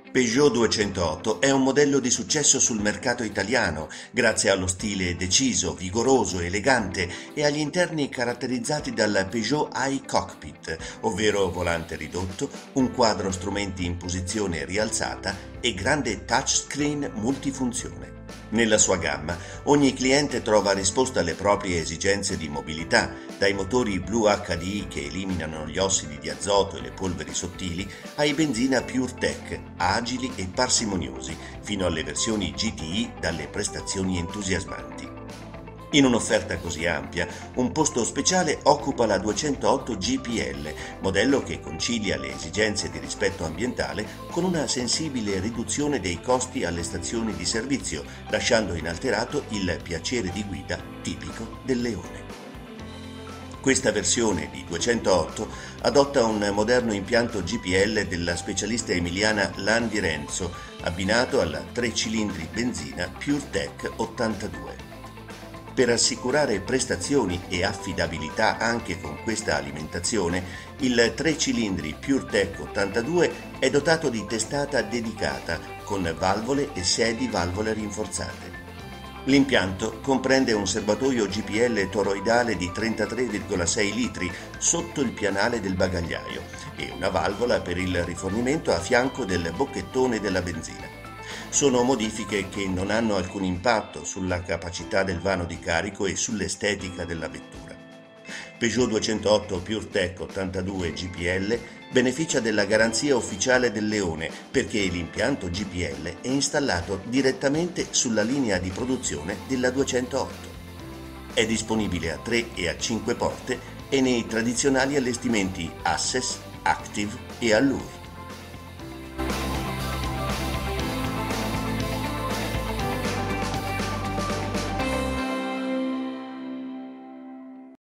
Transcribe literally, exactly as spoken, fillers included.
Peugeot duecentootto è un modello di successo sul mercato italiano grazie allo stile deciso, vigoroso, elegante e agli interni caratterizzati dal Peugeot iCockpit, ovvero volante ridotto, un quadro strumenti in posizione rialzata e grande touchscreen multifunzione. Nella sua gamma, ogni cliente trova risposta alle proprie esigenze di mobilità, dai motori Blue H D I che eliminano gli ossidi di azoto e le polveri sottili, ai benzina PureTech, agili e parsimoniosi, fino alle versioni G T I dalle prestazioni entusiasmanti. In un'offerta così ampia, un posto speciale occupa la duecentootto G P L, modello che concilia le esigenze di rispetto ambientale con una sensibile riduzione dei costi alle stazioni di servizio, lasciando inalterato il piacere di guida tipico del Leone. Questa versione di duecentootto adotta un moderno impianto G P L della specialista emiliana Landi Renzo, abbinato alla tre cilindri benzina PureTech ottantadue. Per assicurare prestazioni e affidabilità anche con questa alimentazione, il tre cilindri PureTech ottantadue è dotato di testata dedicata con valvole e sedi valvole rinforzate. L'impianto comprende un serbatoio G P L toroidale di trentatré virgola sei litri sotto il pianale del bagagliaio e una valvola per il rifornimento a fianco del bocchettone della benzina. Sono modifiche che non hanno alcun impatto sulla capacità del vano di carico e sull'estetica della vettura. Peugeot duecentootto PureTech ottantadue G P L beneficia della garanzia ufficiale del Leone perché l'impianto G P L è installato direttamente sulla linea di produzione della duecentootto. È disponibile a tre e a cinque porte e nei tradizionali allestimenti Access, Active e Allure.